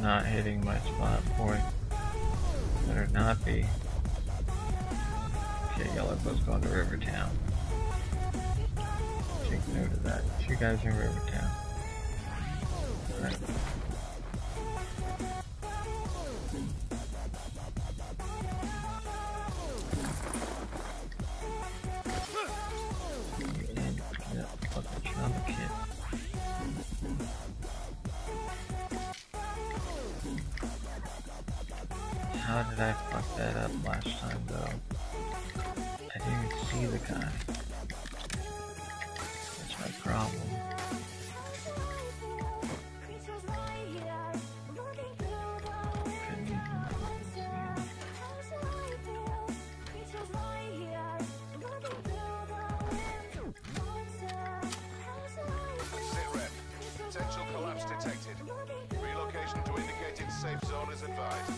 not hitting my spot point. Better not be. Okay, Yellowbow's going to Rivertown. Take note of that. 2 guys in Rivertown. Alright. How did I fuck that up last time though? I didn't see the guy. That's my problem. Sitrep, potential collapse detected. Relocation to indicated safe zone is advised.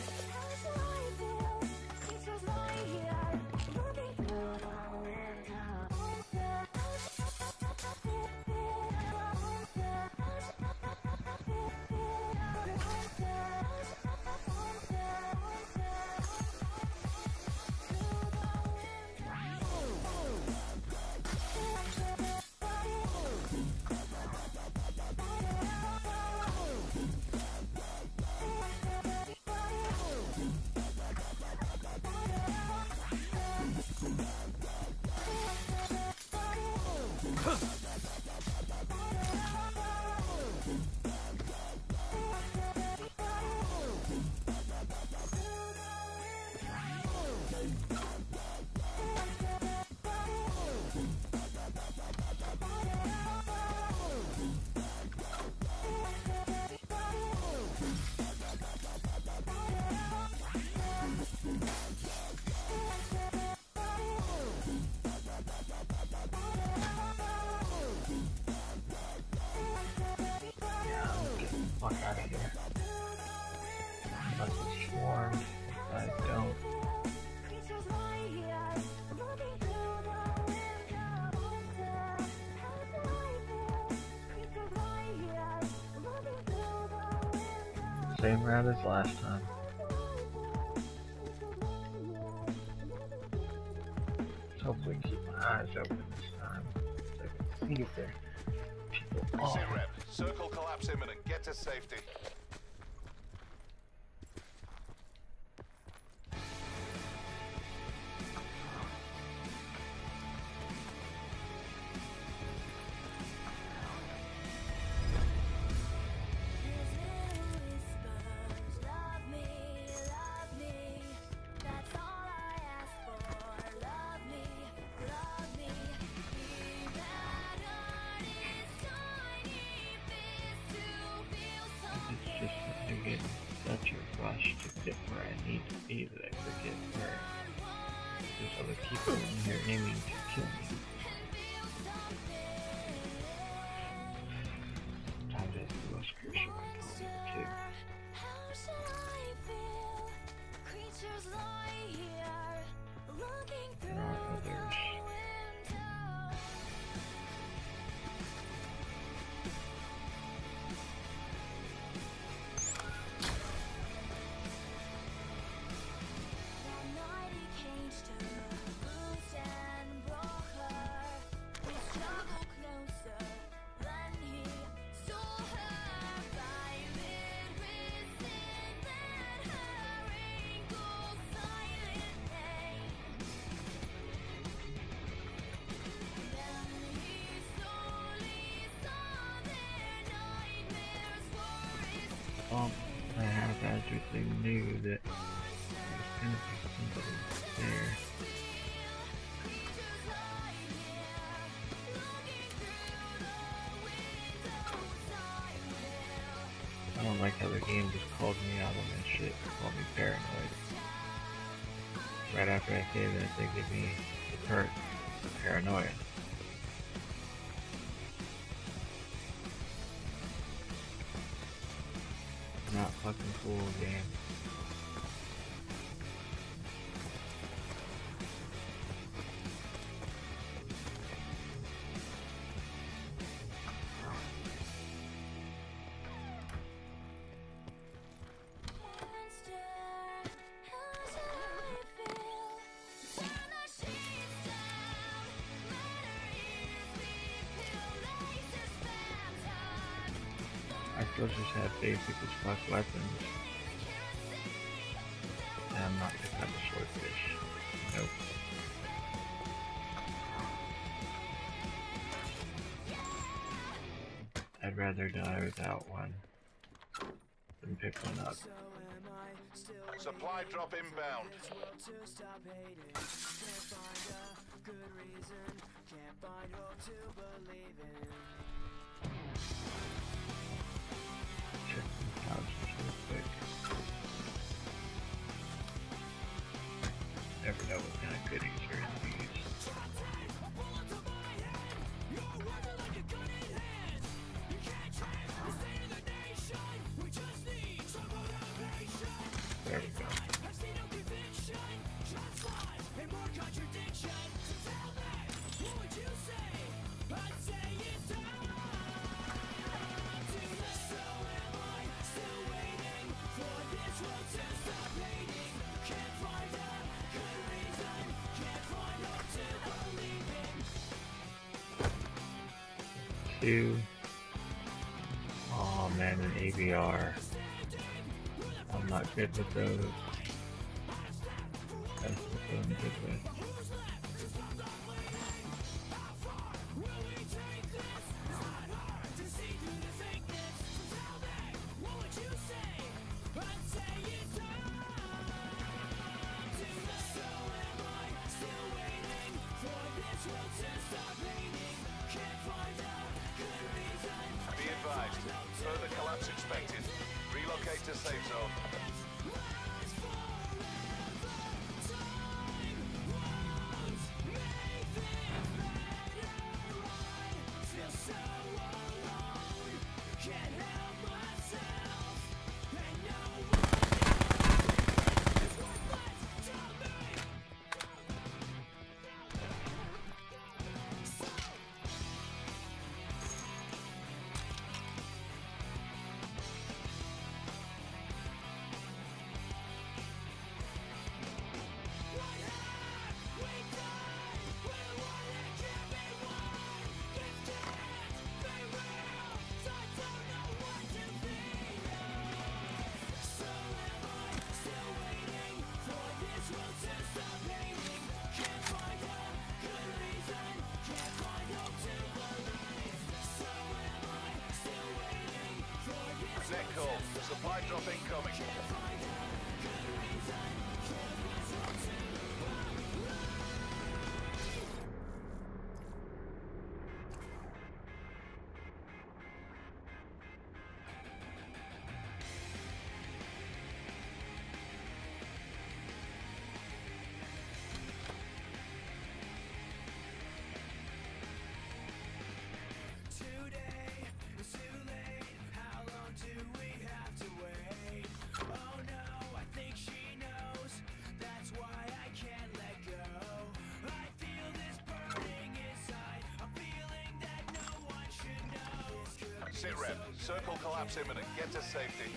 Fuck out of here. Unless it's swarmed. I don't. Same route as last time. Let's hopefully keep my eyes open this time so I can see if there are people on. Sitrep, circle collapse imminent. Get to safety. Just to get such a rush to get where I need to be that I forget where there's other people in here aiming to kill me. Sometimes that's the most crucial component too. There are others. I haphazardly knew that there was going to be somebody there. I don't like how the game just called me out on that shit, called me paranoid. Right after I say that, they give me the perk, paranoia. Not fucking cool, game. They'll just have basic as fuck weapons. And I'm not picking up a swordfish. Nope. I'd rather die without one than pick one up. Supply drop inbound. Check some pouches real quick. Never know what kind of goodies are in these. There we go. Two. Oh man, an ABR. I'm not good with those. That's what I'm good with. Be advised, further collapse expected. Relocate to safe zone. Net call. Supply drop incoming. Sit rep. Circle collapse imminent. Get to safety.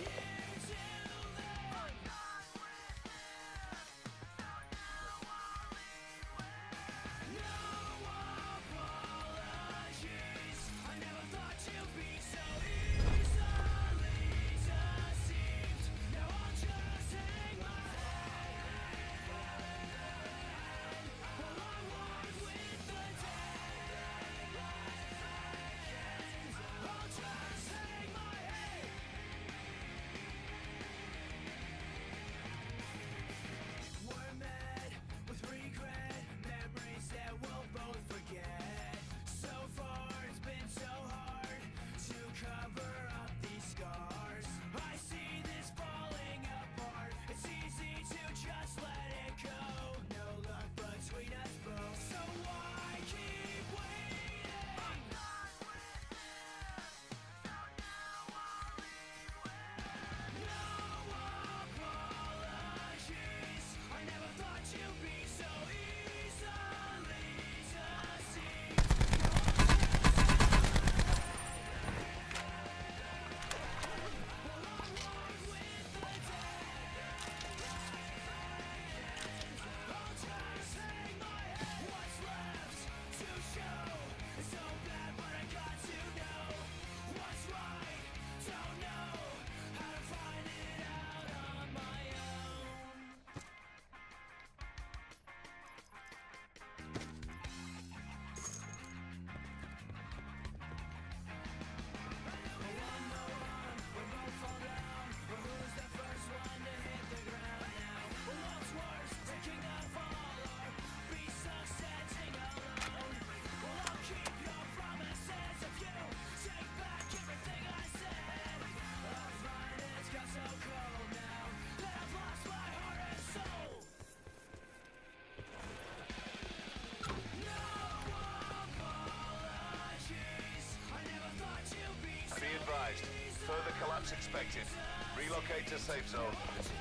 as expected. Relocate to safe zone.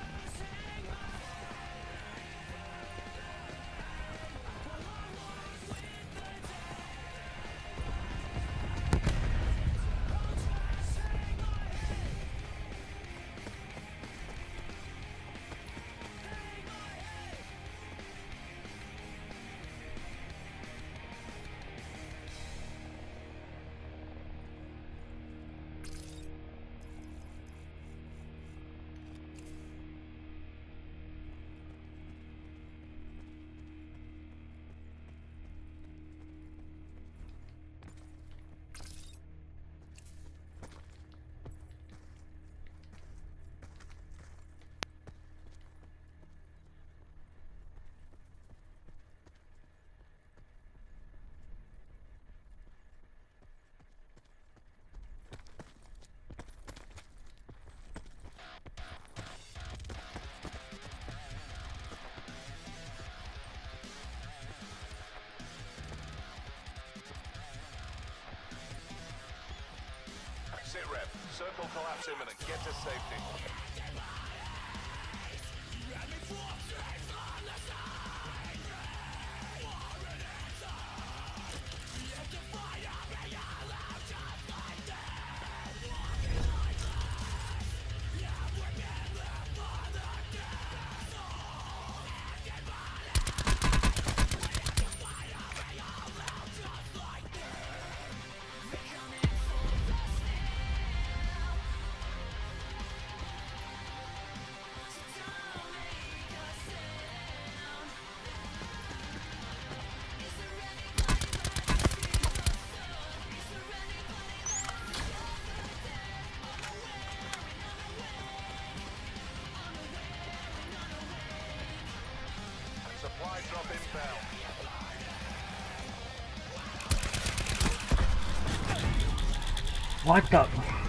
Sit rep. Circle collapse imminent. Get to safety. Supply drop inbound. What the?